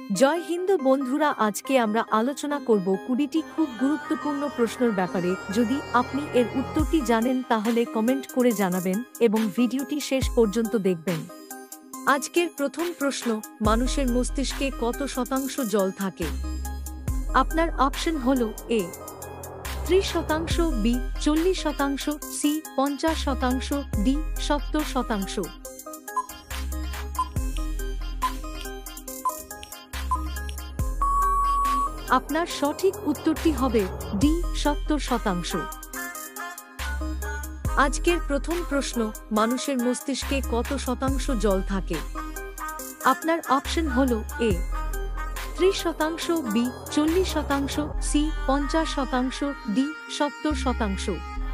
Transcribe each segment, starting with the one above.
জয় হিন্দ বন্ধুরা, আজকে আমরা আলোচনা করব 20টি খুব গুরুত্বপূর্ণ প্রশ্নের ব্যাপারে। যদি আপনি এর উত্তরটি জানেন তাহলে কমেন্ট করে জানাবেন এবং ভিডিওটি শেষ পর্যন্ত দেখবেন। আজকের প্রথম প্রশ্ন, মানুষের মস্তিষ্কে কত শতাংশ জল থাকে? আপনার অপশন হলো এ 30%, বি 40%, সি 50%, ডি 70%। আপনার সঠিক উত্তরটি হবে ডি 70%। আজকের প্রথম প্রশ্ন, মানুষের মস্তিষ্কে কত শতাংশ জল থাকে? আপনার অপশন হলো এ 30%, বি 40%, সি 50%, ডি 70%।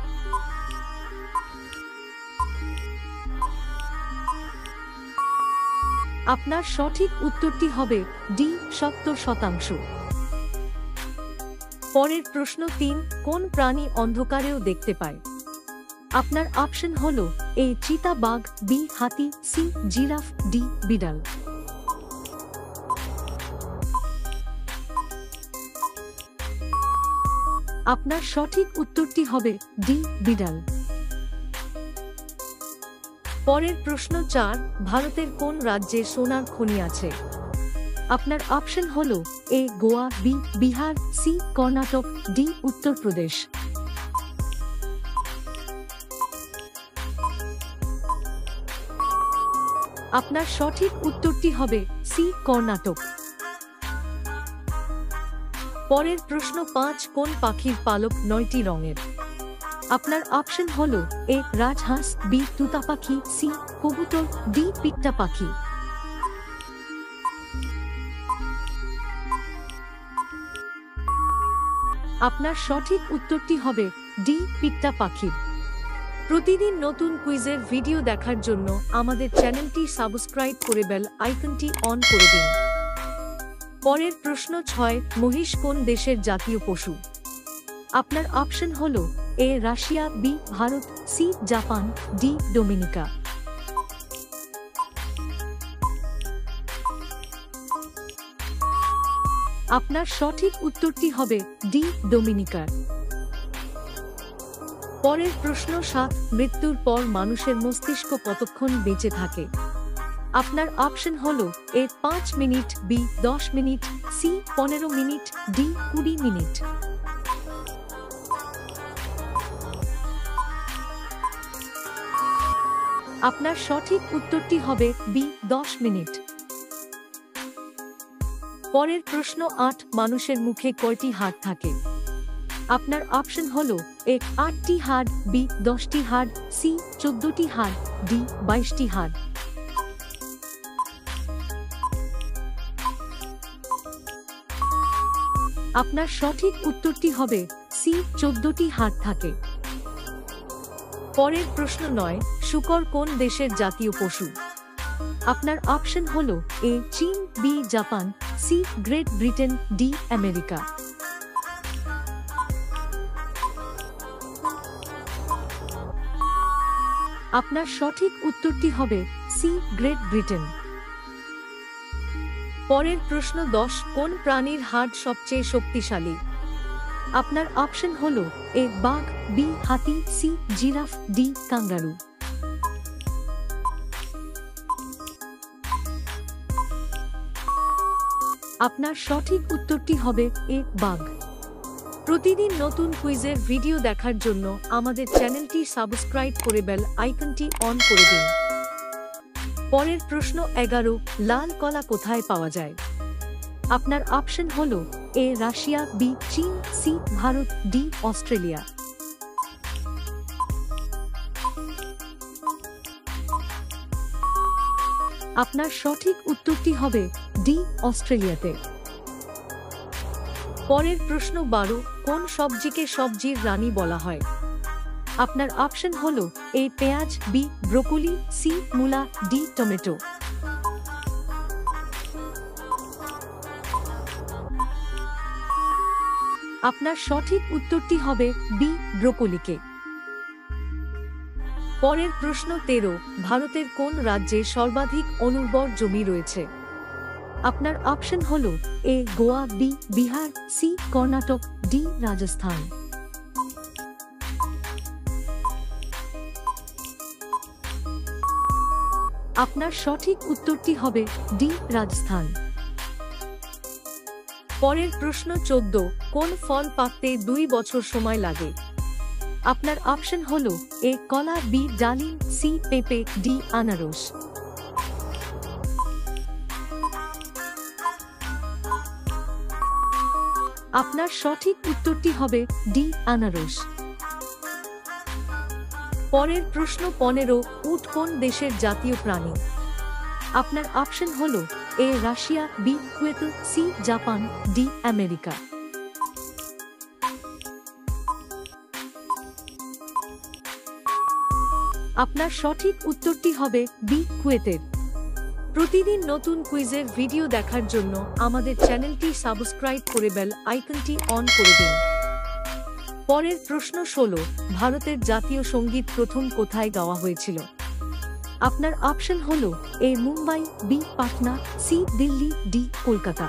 আপনার সঠিক উত্তরটি হবে ডি 70%। পরের প্রশ্ন 3, কোন প্রাণী অন্ধকারেও দেখতে পায়? আপনার অপশন হলো এ চিতা বাঘ, বি হাতি, সি জিরাফ, ডি বিড়াল। আপনার সঠিক উত্তরটি হবে ডি বিড়াল। পরের প্রশ্ন 4, ভারতের কোন রাজ্যে সোনার খনি আছে? আপনার অপশন হলো A Goa, B Bihar, C Karnataka, D Uttar Pradesh. আপনার সঠিক উত্তরটি হবে সি কর্ণাটক। পরের প্রশ্ন 5, কোন পাখির পালক 9টি রঙের? আপনার অপশন হলো এ রাজহাঁস, বি তুতা পাখি, সি কবুতর, ডি পিট্টা পাখি। আপনার সঠিক উত্তরটি হবে ডি পিট্টা পাখির। প্রতিদিন নতুন কুইজের ভিডিও দেখার জন্য আমাদের চ্যানেলটি সাবস্ক্রাইব করে বেল আইকনটি অন করে দিন। পরের প্রশ্ন 6, মহিষ কোন দেশের জাতীয় পশু? আপনার অপশন হলো এ রাশিয়া, B Bharat, C Japan, D Dominica. আপনার সঠিক উত্তরটি হবে ডি ডোমিনিকার। পরের প্রশ্ন 7, মৃত্যুর পর মানুষের মস্তিষ্ক কতক্ষণ বেঁচে থাকে? আপনার অপশন হলো A 5 minute, B 10 minute, C 15 minute, D 20 minute. আপনার সঠিক উত্তরটি হবে বি 10 মিনিট। পরের প্রশ্ন 8, মানুষের মুখে কয়টি হাড় থাকে? আপনার অপশন হলো এ 8টি হাড়, বি 10টি হাড়, সি 14টি হাড়, ডি 22টি হাড়। আপনার সঠিক উত্তরটি হবে সি 14টি হাড় থাকে। পরের প্রশ্ন 9, শূকর কোন দেশের জাতীয় পশু? আপনার অপশন হলো এ চীন, B Japan, C great Britain, D America. আপনার সঠিক উত্তরটি হবে সি গ্রেট ব্রিটেন। পরের প্রশ্ন 10, কোন প্রাণীর হাড় সবচেয়ে শক্তিশালী? আপনার অপশন হলো এ বাঘ, বি হাতি, সি জিরাফ, ডি কাঙ্গারু। আপনার সঠিক উত্তরটি হবে এ বাঘ। প্রতিদিন নতুন কুইজের ভিডিও দেখার জন্য আমাদের চ্যানেলটি সাবস্ক্রাইব করে বেল আইকনটি অন করে দিন। পরের প্রশ্ন 11, লাল কলা কোথায় পাওয়া যায়? আপনার অপশন হলো এ রাশিয়া, বি চীন, সি ভারত, ডি অস্ট্রেলিয়া। আপনার সঠিক উত্তরটি হবে ডি অস্ট্রেলিয়াতে। পরের প্রশ্ন 12, কোন সবজিকে সবজির রানী বলা হয়? আপনার অপশন হলো এ পেঁয়াজ, বি ব্রোকলি, সি মূলা, ডি টমেটো। আপনার সঠিক উত্তরটি হবে বি ব্রোকলিকে। পরের প্রশ্ন 13, ভারতের কোন রাজ্যে সর্বাধিক অনুর্বর জমি রয়েছে? আপনার অপশন হলো A Goa, B Bihar, C Karnataka, D Rajasthan. আপনার সঠিক উত্তরটি হবে ডি রাজস্থান। পরের প্রশ্ন 14, কোন ফল পাকতে 2 বছর সময় লাগে? আপনার অপশন হলো এ কলা, বি ডালিম, সি পেঁপে, ডি আনারস। আপনার সঠিক উত্তরটি হবে ডি আনারস। পরের প্রশ্ন 15, উট কোন দেশের জাতীয় প্রাণী? আপনার অপশন হলো এ রাশিয়া, B Kuwait, C Japan, D America. আপনার সঠিক উত্তরটি হবে বি কুয়েতের। প্রতিদিন নতুন কুইজের ভিডিও দেখার জন্য আমাদের চ্যানেলটি সাবস্ক্রাইব করে বেল আইকনটি অন করে দিন। পরের প্রশ্ন 16, ভারতের জাতীয় সঙ্গীত প্রথম কোথায় গাওয়া হয়েছিল? আপনার অপশন হলো A Mumbai, B Patna, C Delhi, D Kolkata.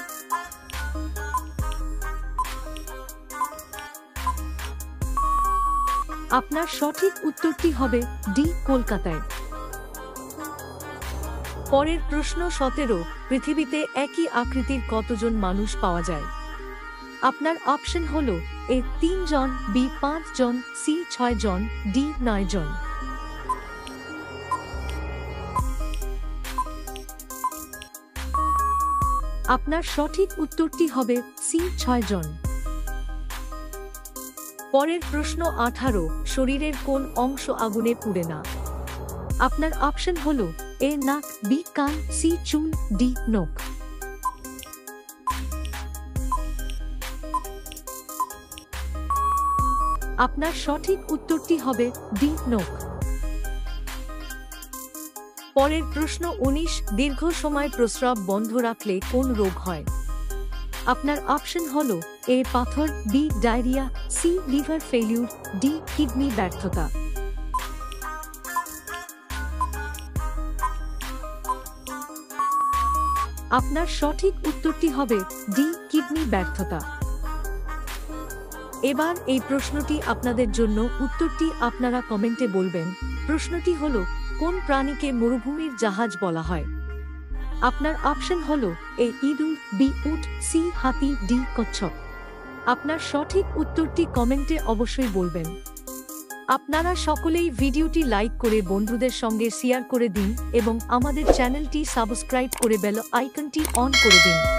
আপনার সঠিক উত্তরটি হবে ডি কলকাতায়। পরের প্রশ্ন 17, পৃথিবীতে একই আকৃতির কতজন মানুষ পাওয়া যায়? আপনার অপশন হলো এ 3 জন, বি 5 জন, সি 6 জন, ডি 9 জন। আপনার সঠিক উত্তরটি হবে সি 6 জন। পরের প্রশ্ন 18, শরীরের কোন অংশ আগুনে পুড়ে না? আপনার অপশন হলো এ নাক, বি কান, সি চুল, ডি নখ। আপনার সঠিক উত্তরটি হবে ডি নখ। পরের প্রশ্ন 19, দীর্ঘ সময় প্রস্রাব বন্ধ রাখলে কোন রোগ হয়? আপনার অপশন হলো এ পাথর, B diarrhoea, C liver failure, D kidney ব্যর্থতা। আপনার সঠিক উত্তরটি হবে ডি কিডনি ব্যর্থতা। এবার এই প্রশ্নটি আপনাদের জন্য, উত্তরটি আপনারা কমেন্টে বলবেন। প্রশ্নটি হলো, কোন প্রাণীকে মরুভূমির জাহাজ বলা হয়? আপনার অপশন হলো এ ইঁদুর, বি উট, সি হাতি, ডি কচ্ছপ। আপনার সঠিক উত্তরটি কমেন্টে অবশ্যই বলবেন। আপনারা সকলেই ভিডিওটি লাইক করে বন্ধুদের সঙ্গে শেয়ার করে দিন এবং আমাদের চ্যানেলটি সাবস্ক্রাইব করে বেল আইকনটি অন করে দিন।